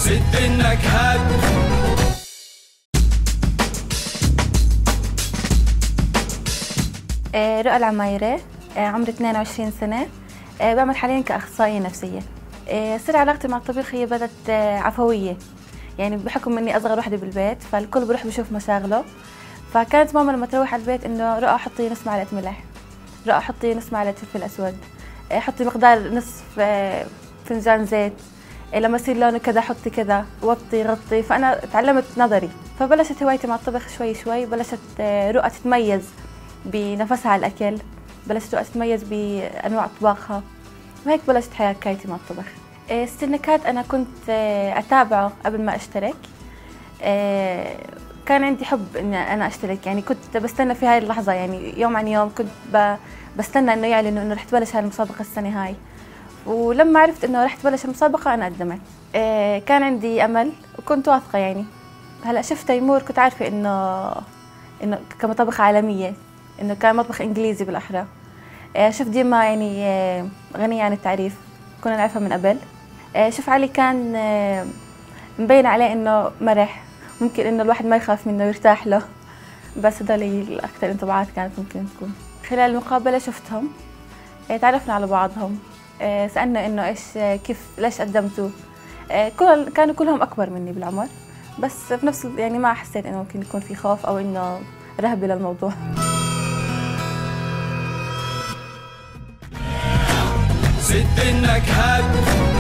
ست النكهات. رؤى العمايرة، عمري 22 سنة، بعمل حاليا كأخصائية نفسية. سر علاقتي مع الطبيخ هي بدت عفوية، يعني بحكم اني اصغر وحدة بالبيت فالكل بروح بشوف مشاغله. فكانت ماما لما تروح على البيت انه رؤى حطي نص معلقة ملح، رؤى حطي نص معلقة فلفل اسود، حطي مقدار نصف فنجان زيت، لما يصير لونه كذا حطي كذا، وطي غطي. فانا تعلمت نظري، فبلشت هوايتي مع الطبخ شوي شوي. بلشت رؤى تتميز بنفسها على الأكل، بلشت رؤى تتميز بأنواع طباخها، وهيك بلشت حكايتي مع الطبخ. السنكات أنا كنت أتابعه قبل ما أشترك. كان عندي حب إني أنا أشترك، يعني كنت بستنى في هاي اللحظة، يعني يوم عن يوم كنت بستنى إنه يعلنوا إنه رح تبلش هاي المسابقة السنة هاي. ولما عرفت إنه رح تبلش المسابقة أنا قدمت. كان عندي أمل وكنت واثقة يعني. هلا شفت تيمور كنت عارفة إنه كمطابخ عالمية، إنه كان مطبخ إنجليزي بالأحرى. شوف ديما يعني غنية عن التعريف، كنا نعرفها من قبل. شوف علي كان مبين عليه إنه مرح، ممكن إنه الواحد ما يخاف منه يرتاح له. بس هدول الأكثر انطباعات كانت ممكن تكون. خلال المقابلة شفتهم، تعرفنا على بعضهم، سألنا إنه إيش ليش قدمتوا. كانوا كلهم أكبر مني بالعمر، بس في نفس يعني ما حسيت إنه ممكن يكون في خوف أو إنه رهبة للموضوع. ست النكهات.